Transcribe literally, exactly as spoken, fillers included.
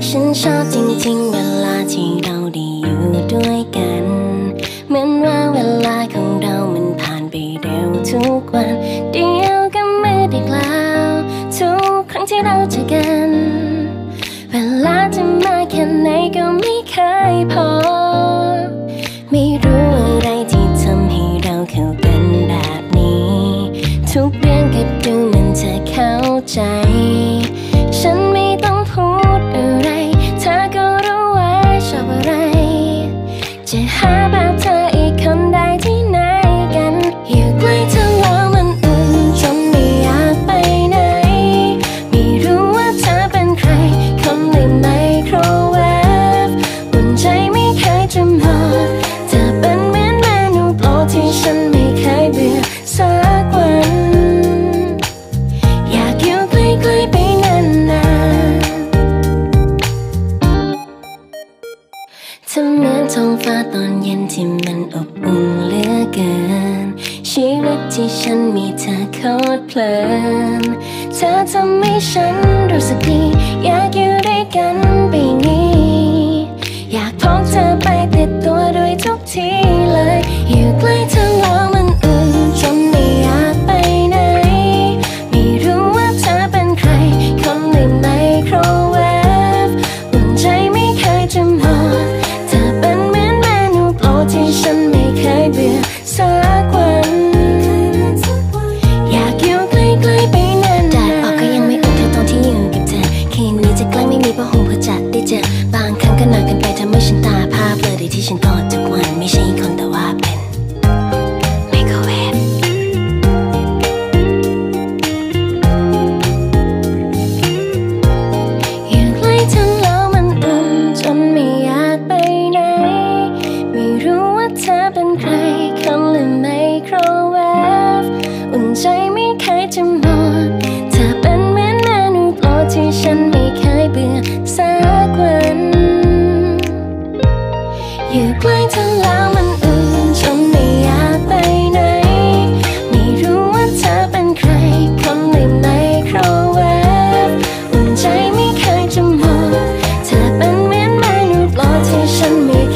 ฉันชอบจริงๆเวลาที่เราได้อยู่ด้วยกันเหมือนว่าเวลาของเรามันผ่านไปเร็วทุกวันเดียวก็มืดอีกแล้วทุกครั้งที่เราเจอกันเวลาจะมาแค่ไหนก็ไม่เคยพอไม่รู้อะไรที่ทำให้เราเข้ากันแบบนี้ทุกเรื่องก็ดูเหมือนเธอเข้าใจฉันไม่ต้องพูดอะไรเธอก็รู้ว่าชอบอะไรจะหาแบบเธออีกคนได้ที่ไหนกันอยู่ใกล้เธอแล้วมันอุ่นจนไม่อยากไปไหนไม่รู้ว่าเธอเป็นใครคนในไมโครเวฟอุ่นใจไม่เคยจะหมดเธอเป็นเหมือนเมนูโปรดที่ฉันไม่เคยเบื่อสักวันอยากอยู่ใกล้ๆไปนานๆเธอเหมือนท้องฟ้าตอนเย็นที่มันอบอุ่นเหลือเกินชีวิตที่ฉันมีเธอโคตรเพลินเธอทำให้ฉันรู้สึกดีอยากอยู่ด้วยกันไปนี้อยากพกเธอไปติดตัวด้วยทุกทีเลยอยู่ใกล้เธอแล้วมันอุ่นจนไม่อยากไปไหนไม่รู้ว่าเธอเป็นใครคนในไมโครเวฟอุ่นใจไม่เคยจะหมดเธอเป็นเหมือนเมนูโปรดที่ฉันไม่เคยเบื่อสักวันอยากอยู่ใกล้ๆไปนานๆแดดออกก็ยังไม่อุ่นเท่าตอนที่อยู่กับเธอคืนนี้จะใกล้ไม่มีผ้าห่มเพื่อจะได้เจอบางครั้งก็หนักเกินไปทำให้ฉันตาพร่าเบลอได้ที่ฉันกอดทุกวันไม่ใช่คนแต่ว่าเป็นไมโครเวฟอยู่ใกล้เธอแล้วมันอุ่นจนไม่อยากไปไหนไม่รู้ว่าเธอเป็นใครคนหรือไมโครเวฟอุ่นใจไม่เคยจะหมดเธอเป็นเหมือนเมนูโปรดที่ฉันไม่เคยเบื่อสักวันอยู่ใกล้เธอแล้วมันอุ่นจนไม่อยากไปไหนไม่รู้ว่าเธอเป็นใครคนในไมโครเวฟอุ่นใจไม่เคยจะหมดเธอเป็นเหมือนเมนูโปรดที่ฉันไม่